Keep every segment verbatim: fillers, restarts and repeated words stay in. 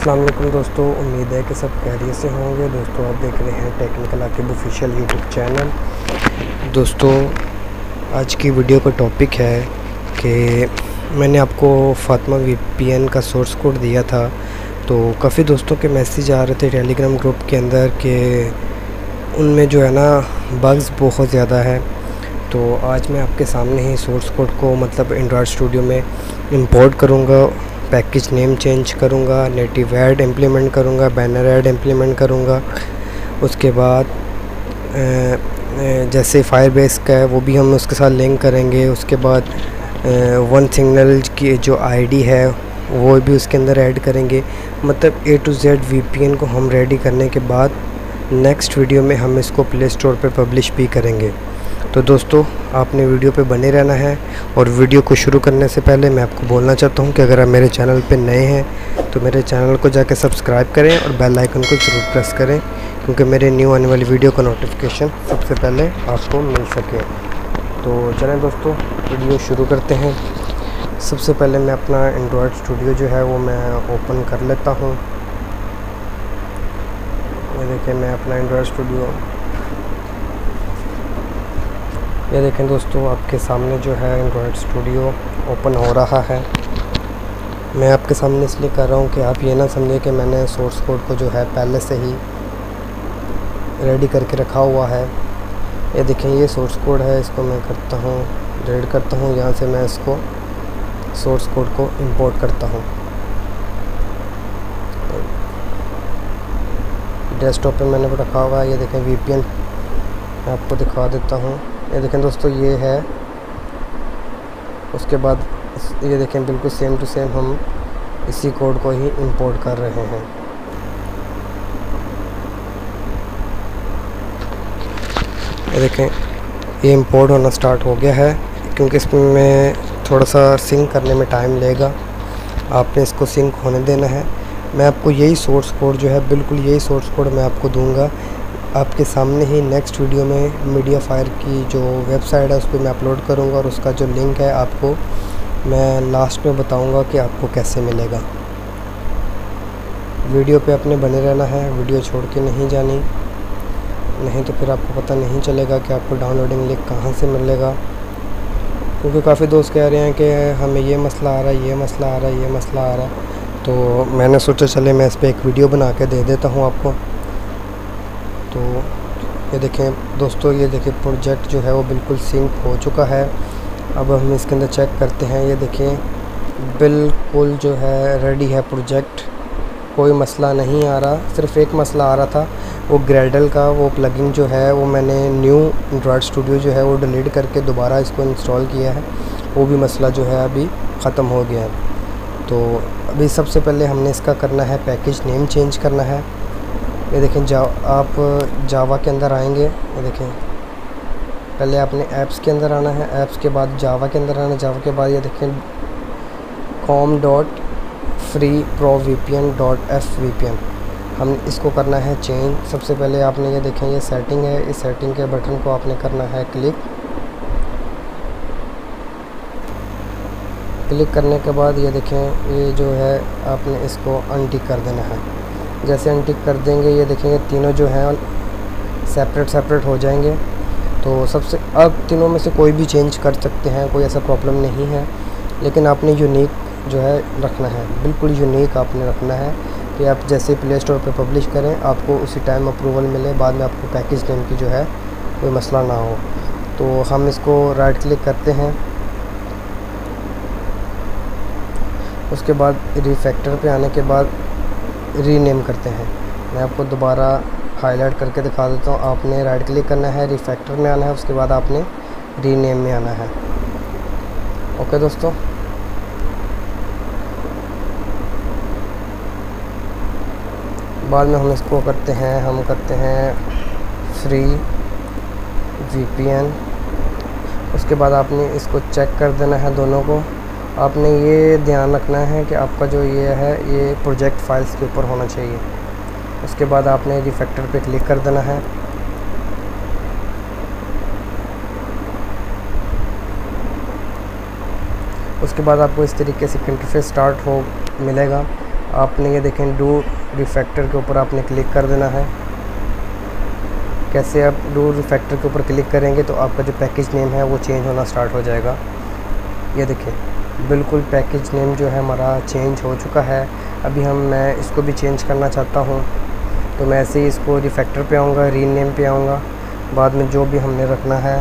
अस्सलाम वालेकुम दोस्तों, उम्मीद है कि सब खैरियत से होंगे। दोस्तों आप देख रहे हैं technical Aqib official YouTube channel. दोस्तों आज की वीडियो का टॉपिक है कि मैंने आपको फातिमा वीपीएन का सोर्स कोड दिया था, तो काफ़ी दोस्तों के मैसेज आ रहे थे टेलीग्राम ग्रुप के अंदर कि उनमें जो है ना बग्स बहुत ज़्यादा है। तो आज मैं आपके सामने ही सोर्स कोड को मतलब एंड्रॉयड स्टूडियो में इंपोर्ट करूँगा, पैकेज नेम चेंज करूँगा, नेटिव ऐड इम्प्लीमेंट करूँगा, बैनर ऐड इम्प्लीमेंट करूँगा। उसके बाद जैसे फायरबेस का है वो भी हम उसके साथ लिंक करेंगे। उसके बाद वन सिग्नल की जो आईडी है वो भी उसके अंदर ऐड करेंगे। मतलब ए टू जेड वीपीएन को हम रेडी करने के बाद नेक्स्ट वीडियो में हम इसको प्ले स्टोर पे पब्लिश भी करेंगे। तो दोस्तों आपने वीडियो पे बने रहना है। और वीडियो को शुरू करने से पहले मैं आपको बोलना चाहता हूँ कि अगर आप मेरे चैनल पे नए हैं तो मेरे चैनल को जाकर सब्सक्राइब करें और बेल आइकन को ज़रूर प्रेस करें, क्योंकि मेरे न्यू आने वाली वीडियो का नोटिफिकेशन सबसे पहले आपको मिल सके। तो चलें दोस्तों वीडियो शुरू करते हैं। सबसे पहले मैं अपना एंड्रॉयड स्टूडियो जो है वो मैं ओपन कर लेता हूँ। ये देखिए मैं अपना एंड्रॉयड स्टूडियो, ये देखें दोस्तों आपके सामने जो है एंड्रॉयड स्टूडियो ओपन हो रहा है। मैं आपके सामने इसलिए कर रहा हूँ कि आप ये ना समझें कि मैंने सोर्स कोड को जो है पहले से ही रेडी करके रखा हुआ है। ये देखें ये सोर्स कोड है, इसको मैं करता हूँ रीड करता हूँ, यहाँ से मैं इसको सोर्स कोड को इंपोर्ट करता हूँ। डेस्कटॉप पे मैंने रखा हुआ है। ये देखें वीपीएन मैं आपको दिखा देता हूँ। ये देखें दोस्तों ये है। उसके बाद ये देखें बिल्कुल सेम टू सेम हम इसी कोड को ही इंपोर्ट कर रहे हैं। ये देखें ये इंपोर्ट होना स्टार्ट हो गया है, क्योंकि इसमें थोड़ा सा सिंक करने में टाइम लेगा। आपने इसको सिंक होने देना है। मैं आपको यही सोर्स कोड जो है बिल्कुल यही सोर्स कोड मैं आपको दूंगा आपके सामने ही नेक्स्ट वीडियो में। मीडिया फायर की जो वेबसाइट है उस पर मैं अपलोड करूंगा और उसका जो लिंक है आपको मैं लास्ट में बताऊंगा कि आपको कैसे मिलेगा। वीडियो पे अपने बने रहना है, वीडियो छोड़ के नहीं जानी, नहीं तो फिर आपको पता नहीं चलेगा कि आपको डाउनलोडिंग लिंक कहाँ से मिलेगा। क्योंकि काफ़ी दोस्त कह रहे हैं कि हमें ये मसला आ रहा है, ये मसला आ रहा है, ये मसला आ रहा है। तो मैंने सोचा चले मैं इस पर एक वीडियो बना के दे देता हूँ आपको। तो ये देखें दोस्तों, ये देखिए प्रोजेक्ट जो है वो बिल्कुल सिंक हो चुका है। अब हम इसके अंदर चेक करते हैं। ये देखें बिल्कुल जो है रेडी है प्रोजेक्ट, कोई मसला नहीं आ रहा। सिर्फ एक मसला आ रहा था, वो ग्रेडल का वो प्लगइन जो है वो मैंने न्यू एंड्रॉयड स्टूडियो जो है वो डिलीट करके दोबारा इसको इंस्टॉल किया है। वो भी मसला जो है अभी ख़त्म हो गया है। तो अभी सबसे पहले हमने इसका करना है पैकेज नेम चेंज करना है। ये देखें जा आप जावा के अंदर आएंगे। ये देखें पहले आपने ऐप्स के अंदर आना है, ऐप्स के बाद जावा के अंदर आना है। जावा के बाद ये देखें com dot free pro V P N dot F V P N हम इसको करना है चेंज। सबसे पहले आपने ये देखें ये सेटिंग है, इस सेटिंग के बटन को आपने करना है क्लिक। क्लिक करने के बाद ये देखें ये जो है आपने इसको अनटिक कर देना है। जैसे अनटिक कर देंगे ये देखेंगे तीनों जो हैं सेपरेट सेपरेट हो जाएंगे। तो सबसे अब तीनों में से कोई भी चेंज कर सकते हैं, कोई ऐसा प्रॉब्लम नहीं है। लेकिन आपने यूनिक जो है रखना है, बिल्कुल यूनिक आपने रखना है कि आप जैसे प्ले स्टोर पर पब्लिश करें आपको उसी टाइम अप्रूवल मिले, बाद में आपको पैकेज नेम की जो है कोई मसला ना हो। तो हम इसको राइट क्लिक करते हैं। उसके बाद रिफैक्टर पे आने के बाद रीनेम करते हैं। मैं आपको दोबारा हाईलाइट करके दिखा देता हूँ। आपने राइट क्लिक करना है, रिफैक्टर में आना है, उसके बाद आपने रीनेम में आना है। ओके दोस्तों, बाद में हम इसको करते हैं हम करते हैं फ्री वीपीएन। उसके बाद आपने इसको चेक कर देना है दोनों को। आपने ये ध्यान रखना है कि आपका जो ये है ये प्रोजेक्ट फाइल्स के ऊपर होना चाहिए। उसके बाद आपने रिफैक्टर पे क्लिक कर देना है। उसके बाद आपको इस तरीके से इंटरफेस स्टार्ट हो मिलेगा। आपने ये देखें डू रिफैक्टर के ऊपर आपने क्लिक कर देना है। कैसे आप डू रिफैक्टर के ऊपर क्लिक करेंगे तो आपका जो पैकेज नेम है वो चेंज होना स्टार्ट हो जाएगा। ये देखिए बिल्कुल पैकेज नेम जो है हमारा चेंज हो चुका है। अभी हम मैं इसको भी चेंज करना चाहता हूँ तो मैं ऐसे ही इसको रिफैक्टर पे आऊँगा, रीनेम पे आऊँगा, बाद में जो भी हमने रखना है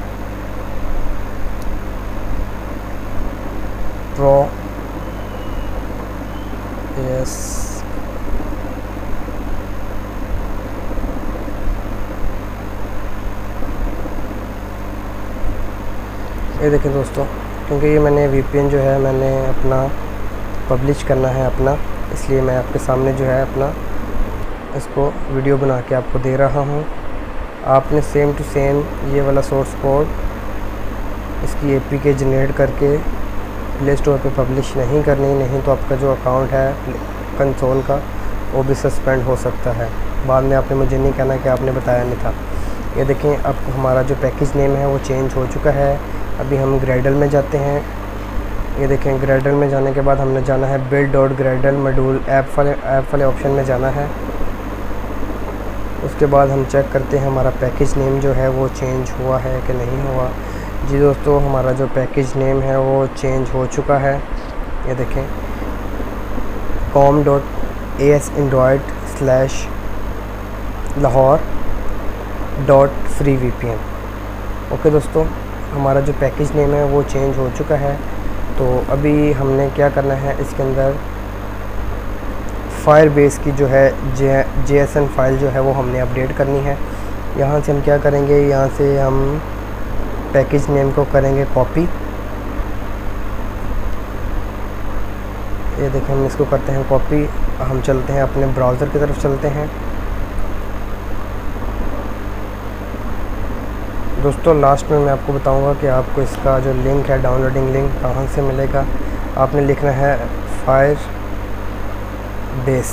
प्रो यस ये देखें दोस्तों, क्योंकि ये मैंने वीपीएन जो है मैंने अपना पब्लिश करना है अपना, इसलिए मैं आपके सामने जो है अपना इसको वीडियो बना के आपको दे रहा हूँ। आपने सेम टू सेम ये वाला सोर्स कोड इसकी एपीके जनरेट करके प्ले स्टोर पे पब्लिश नहीं करनी, नहीं तो आपका जो अकाउंट है कंसोल का वो भी सस्पेंड हो सकता है। बाद में आपने मुझे नहीं कहना कि आपने बताया नहीं था। ये देखें अब हमारा जो पैकेज नेम है वो चेंज हो चुका है। अभी हम ग्रेडल में जाते हैं। ये देखें ग्रेडल में जाने के बाद हमने जाना है build dot gradle module app वाले ऐप वाले ऑप्शन में जाना है। उसके बाद हम चेक करते हैं हमारा पैकेज नेम जो है वो चेंज हुआ है कि नहीं हुआ। जी दोस्तों, हमारा जो पैकेज नेम है वो चेंज हो चुका है। ये देखें com dot A S Android slash Lahore dot free V P N. Okay दोस्तों, हमारा जो पैकेज नेम है वो चेंज हो चुका है। तो अभी हमने क्या करना है, इसके अंदर फायरबेस की जो है J J S N file जो है वो हमने अपडेट करनी है। यहाँ से हम क्या करेंगे, यहाँ से हम पैकेज नेम को करेंगे कॉपी। ये देखें हम इसको करते हैं कॉपी। हम चलते हैं अपने ब्राउज़र की तरफ चलते हैं। दोस्तों लास्ट में मैं आपको बताऊंगा कि आपको इसका जो लिंक है डाउनलोडिंग लिंक कहाँ से मिलेगा। आपने लिखना है Firebase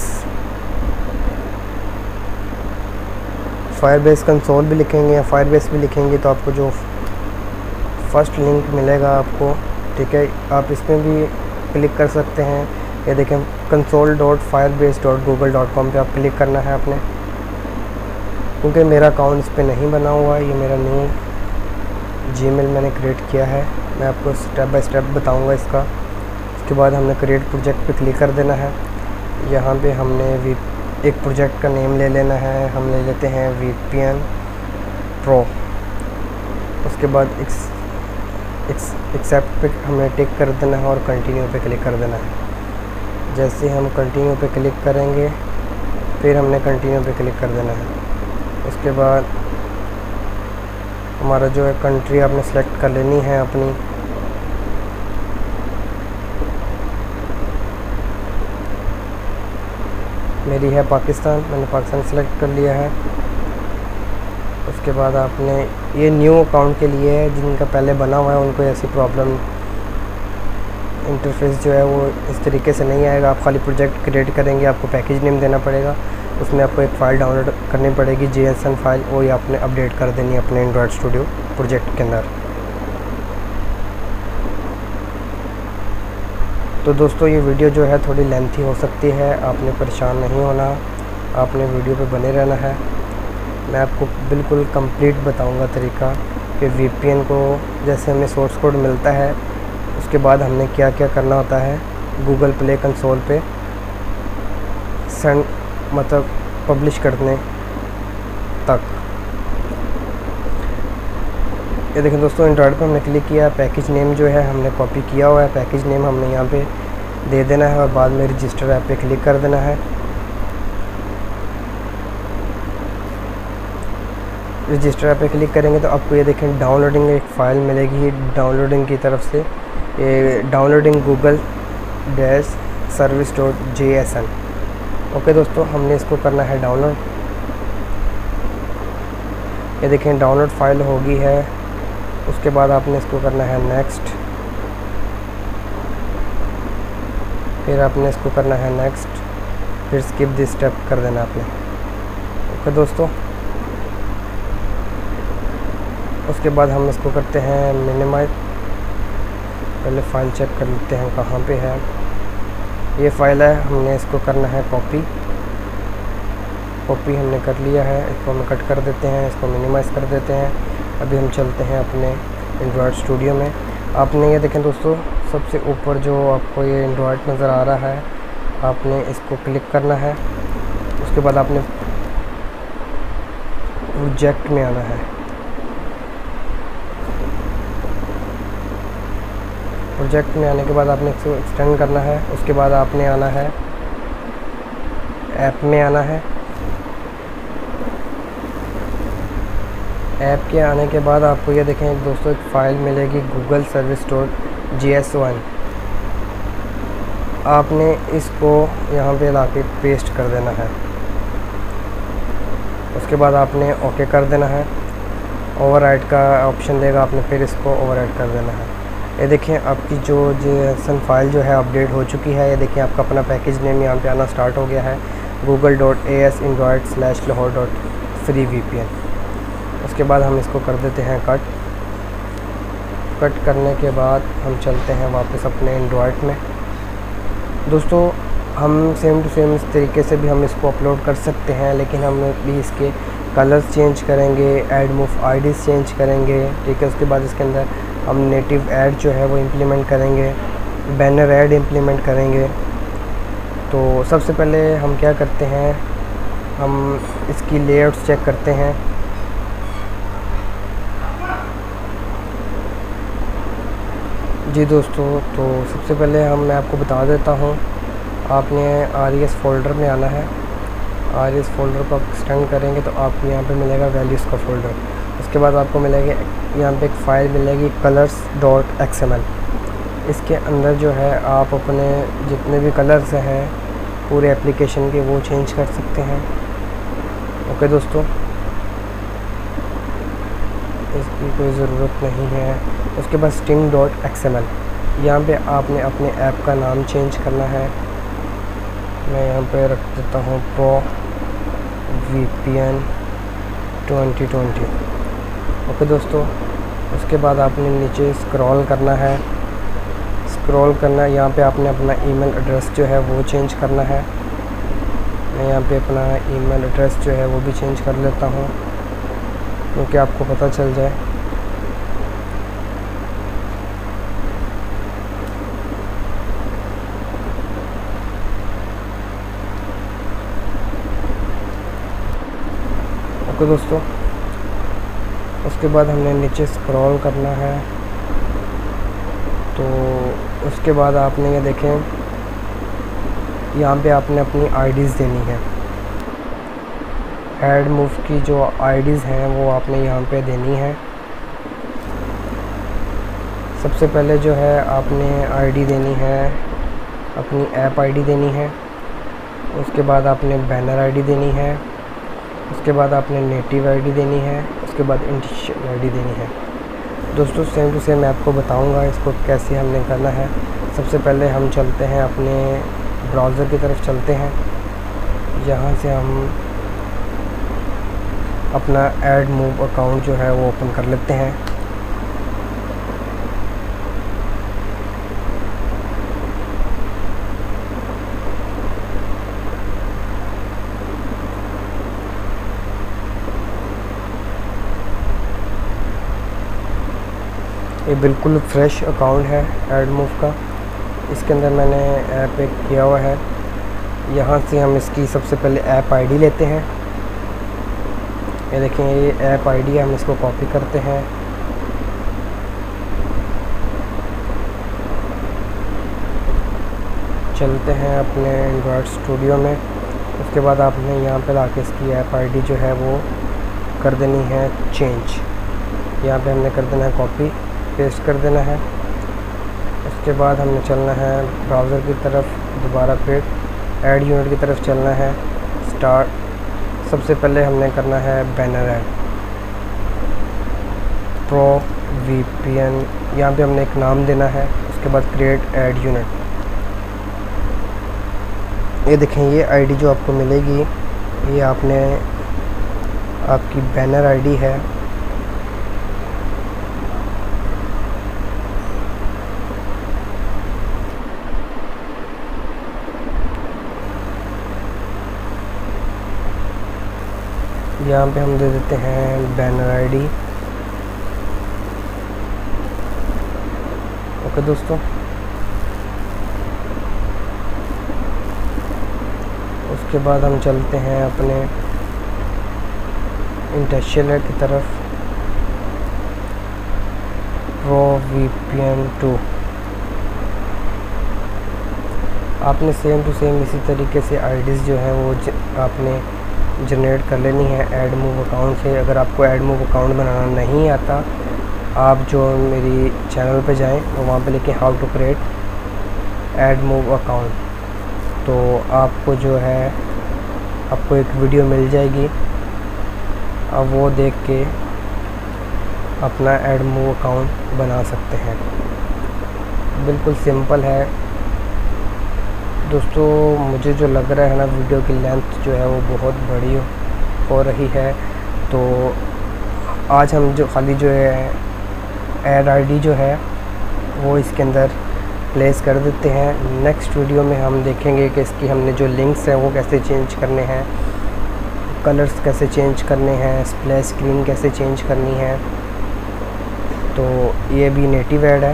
Firebase console भी लिखेंगे या फायर बेस भी लिखेंगे तो आपको जो फर्स्ट लिंक मिलेगा आपको, ठीक है, आप इसमें भी क्लिक कर सकते हैं। ये देखें console dot Firebase dot Google dot com पर आप क्लिक करना है आपने, क्योंकि मेरा अकाउंट इस पर नहीं बना हुआ, ये मेरा न्यू जीमेल मैंने क्रिएट किया है। मैं आपको स्टेप बाय स्टेप बताऊंगा इसका। उसके बाद हमने क्रिएट प्रोजेक्ट पे क्लिक कर देना है। यहाँ पे हमने वी एक प्रोजेक्ट का नेम ले लेना है। हम ले लेते हैं वीपीएन प्रो। उसके बाद एक्सेप्ट पे हमें टिक कर देना है और कंटिन्यू पे क्लिक कर देना है। जैसे हम कंटिन्यू पे क्लिक करेंगे फिर हमने कंटिन्यू पे क्लिक कर देना है। उसके बाद हमारा जो है कंट्री आपने सेलेक्ट कर लेनी है अपनी। मेरी है पाकिस्तान, मैंने पाकिस्तान सेलेक्ट कर लिया है। उसके बाद आपने ये न्यू अकाउंट के लिए है, जिनका पहले बना हुआ है उनको ऐसी प्रॉब्लम इंटरफेस जो है वो इस तरीके से नहीं आएगा। आप खाली प्रोजेक्ट क्रिएट करेंगे, आपको पैकेज नेम देना पड़ेगा, उसमें आपको एक फ़ाइल डाउनलोड करनी पड़ेगी जे एस एन फाइल, वो ही आपने अपडेट कर देनी है अपने एंड्रॉयड स्टूडियो प्रोजेक्ट के अंदर। तो दोस्तों ये वीडियो जो है थोड़ी लेंथी हो सकती है, आपने परेशान नहीं होना, आपने वीडियो पे बने रहना है। मैं आपको बिल्कुल कंप्लीट बताऊंगा तरीका कि वी पी एन को जैसे हमें सोर्स कोड मिलता है उसके बाद हमने क्या क्या करना होता है गूगल प्ले कंसोल पे सेंड मतलब पब्लिश करने तक। ये देखें दोस्तों, एंड्रॉयड पे हमने क्लिक किया, पैकेज नेम जो है हमने कॉपी किया हुआ है, पैकेज नेम हमने यहाँ पे दे देना है और बाद में रजिस्टर ऐप पे क्लिक कर देना है। रजिस्टर ऐप पे क्लिक करेंगे तो आपको ये देखें डाउनलोडिंग एक फ़ाइल मिलेगी डाउनलोडिंग की तरफ से, ये downloading Google dash service dot J S N. Okay दोस्तों, हमने इसको करना है डाउनलोड। ये देखें डाउनलोड फाइल होगी है। उसके बाद आपने इसको करना है नेक्स्ट, फिर आपने इसको करना है नेक्स्ट, फिर स्किप दिस स्टेप कर देना आपने। ओके दोस्तों, उसके बाद हम इसको करते हैं मिनिमाइज। पहले फाइल चेक कर लेते हैं कहाँ पे है। ये फ़ाइल है, हमने इसको करना है कॉपी। कॉपी हमने कर लिया है, इसको हम कट कर देते हैं, इसको मिनिमाइज़ कर देते हैं। अभी हम चलते हैं अपने एंड्रॉयड स्टूडियो में। आपने ये देखें दोस्तों, सबसे ऊपर जो आपको ये एंड्रॉयड नज़र आ रहा है, आपने इसको क्लिक करना है। उसके बाद आपने प्रोजेक्ट में आना है। प्रोजेक्ट में आने के बाद आपने इसको एक्सटेंड करना है। उसके बाद आपने आना है ऐप में आना है। ऐप के आने के बाद आपको ये देखें दोस्तों, एक फ़ाइल मिलेगी Google service dot G S one. आपने इसको यहाँ पे ला के पेस्ट कर देना है। उसके बाद आपने ओके कर देना है। ओवरराइट का ऑप्शन देगा, आपने फिर इसको ओवरराइट कर देना है। ये देखें आपकी जो जेसन फाइल जो है अपडेट हो चुकी है। ये देखें आपका अपना पैकेज नेम यहाँ पे आना स्टार्ट हो गया है, Google dot A S Android slash Lahore dot free V P N. उसके बाद हम इसको कर देते हैं कट। कट करने के बाद हम चलते हैं वापस अपने एंड्रॉयड में। दोस्तों हम सेम टू सेम इस तरीके से भी हम इसको अपलोड कर सकते हैं, लेकिन हम भी इसके कलर्स चेंज करेंगे, ऐड मूव आईडीज़ चेंज करेंगे, ठीक है। उसके बाद इसके अंदर हम नेटिव ऐड जो है वो इम्प्लीमेंट करेंगे, बैनर ऐड इम्प्लीमेंट करेंगे। तो सबसे पहले हम क्या करते हैं, हम इसकी लेआउट्स चेक करते हैं। जी दोस्तों, तो सबसे पहले हम मैं आपको बता देता हूँ, आपने आर ई एस फोल्डर में आना है। आर ई एस फोल्डर को आप एक्सटेंड करेंगे तो आपको यहाँ पे मिलेगा वैल्यूज़ का फोल्डर। उसके बाद आपको मिलेगा यहाँ पे एक फ़ाइल मिलेगी colours dot x m l. इसके अंदर जो है आप अपने जितने भी कलर्स हैं पूरे एप्लीकेशन के वो चेंज कर सकते हैं। ओके दोस्तों, इसकी कोई ज़रूरत नहीं है। उसके बाद string dot x m l, यहाँ पर आपने अपने ऐप का नाम चेंज करना है। मैं यहाँ पे रख देता हूँ pro V P N twenty twenty. Okay दोस्तों, उसके बाद आपने नीचे स्क्रॉल करना है। स्क्रॉल करना है, यहाँ पे आपने अपना ईमेल एड्रेस जो है वो चेंज करना है। मैं यहाँ पे अपना ईमेल एड्रेस जो है वो भी चेंज कर लेता हूँ, क्योंकि आपको पता चल जाए। ओके दोस्तों, उसके बाद हमने नीचे स्क्रॉल करना है। तो उसके बाद आपने ये देखें, यहाँ पे आपने अपनी आईडीज़ देनी है। ऐड मूव की जो आईडीज़ हैं वो आपने यहाँ पे देनी है। सबसे पहले जो है आपने आईडी देनी है, अपनी ऐप आईडी देनी है। उसके बाद आपने बैनर आईडी देनी है। उसके बाद आपने नेटिव आईडी देनी है। उसके बाद इंटीरियर आईडी देनी है। दोस्तों सेम टू सेम मैं आपको बताऊंगा इसको कैसे हमने करना है। सबसे पहले हम चलते हैं अपने ब्राउज़र की तरफ चलते हैं। यहाँ से हम अपना ऐड मूव अकाउंट जो है वो ओपन कर लेते हैं। ये बिल्कुल फ्रेश अकाउंट है ऐड मूव का। इसके अंदर मैंने ऐप एक किया हुआ है। यहाँ से हम इसकी सबसे पहले ऐप आईडी लेते हैं। ये देखें, ये ऐप आईडी है, हम इसको कॉपी करते हैं। चलते हैं अपने एंड्रॉयड स्टूडियो में। उसके बाद आपने यहाँ पे लाके इसकी ऐप आईडी जो है वो कर देनी है चेंज। यहाँ पे हमने कर देना है कॉपी, पेस्ट कर देना है। उसके बाद हमने चलना है ब्राउज़र की तरफ, दोबारा फिर ऐड यूनिट की तरफ चलना है। स्टार्ट सबसे पहले हमने करना है banner ad pro V P N. यहाँ पे हमने एक नाम देना है। उसके बाद क्रिएट ऐड यूनिट। ये देखें, ये आईडी जो आपको मिलेगी ये आपने आपकी बैनर आईडी है। यहाँ पे हम दे देते हैं बैनर आईडी। ओके दोस्तों, उसके बाद हम चलते हैं अपने इंटरशेलर की तरफ, pro V P N two. आपने सेम टू सेम इसी तरीके से आईडीज़ जो हैं वो ज, आपने जनरेट कर लेनी है ऐड मूव अकाउंट से। अगर आपको ऐड मूव अकाउंट बनाना नहीं आता, आप जो मेरी चैनल पे जाएं और वहाँ पे लिखें how to create AdMob account, तो आपको जो है आपको एक वीडियो मिल जाएगी। अब वो देख के अपना ऐड मूव अकाउंट बना सकते हैं। बिल्कुल सिंपल है दोस्तों। मुझे जो लग रहा है ना, वीडियो की लेंथ जो है वो बहुत बड़ी हो रही है, तो आज हम जो खाली जो है ऐड आईडी जो है वो इसके अंदर प्लेस कर देते हैं। नेक्स्ट वीडियो में हम देखेंगे कि इसकी हमने जो लिंक्स हैं वो कैसे चेंज करने हैं, कलर्स कैसे चेंज करने हैं, स्प्लैश स्क्रीन कैसे चेंज करनी है। तो ये भी नेटिव ऐड है।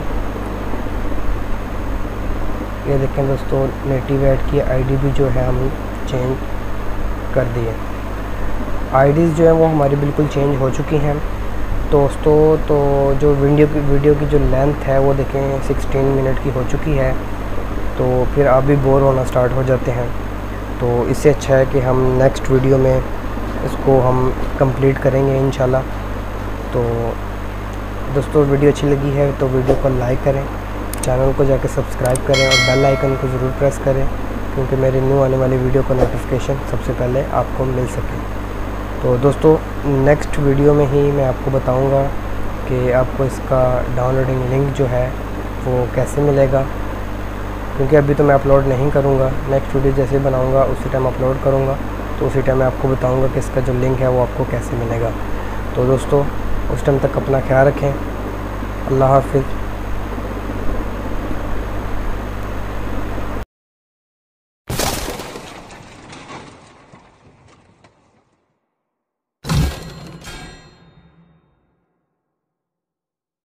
ये देखें दोस्तों, नेटिव ऐड की आईडी भी जो है हम चेंज कर दिए। आईडीज़ जो है वो हमारी बिल्कुल चेंज हो चुकी हैं दोस्तों। तो जो वीडियो की वीडियो की जो लेंथ है वो देखें सिक्सटीन मिनट की हो चुकी है, तो फिर आप भी बोर होना स्टार्ट हो जाते हैं। तो इससे अच्छा है कि हम नेक्स्ट वीडियो में इसको हम कंप्लीट करेंगे इंशाल्लाह। तो दोस्तों, वीडियो अच्छी लगी है तो वीडियो को लाइक करें, चैनल को जाकर सब्सक्राइब करें और बेल आइकन को ज़रूर प्रेस करें, क्योंकि मेरे न्यू आने वाली वीडियो का नोटिफिकेशन सबसे पहले आपको मिल सके। तो दोस्तों, नेक्स्ट वीडियो में ही मैं आपको बताऊंगा कि आपको इसका डाउनलोडिंग लिंक जो है वो कैसे मिलेगा, क्योंकि अभी तो मैं अपलोड नहीं करूंगा। नेक्स्ट वीडियो जैसे बनाऊंगा उसी टाइम अपलोड करूंगा, तो उसी टाइम मैं आपको बताऊंगा कि इसका जो लिंक है वो आपको कैसे मिलेगा। तो दोस्तों, उस टाइम तक अपना ख्याल रखें। अल्लाह हाफिज़।